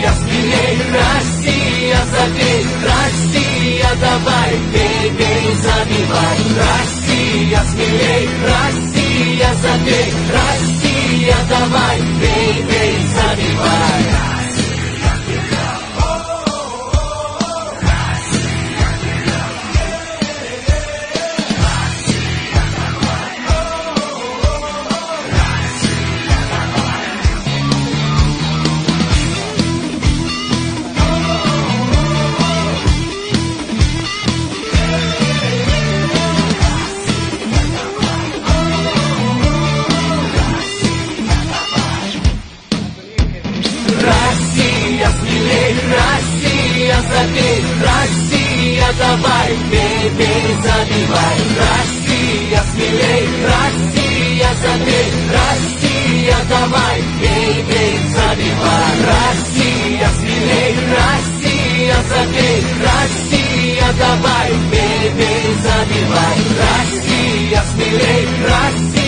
Россия, смелей, Россия, забей, Россия, давай, бей, бей, забивай. Россия, смелей, Россия, забей, Россия, давай, бей, бей, забивай. Россия, смелей, Россия, забей, Россия, давай, бей, бей, забивай. Россия, смелей, Россия, забей, Россия, давай, бей, бей, забивай. Россия, смелей, Россия, забей, Россия, давай, бей, бей, забивай. Россия, смелей, Россия.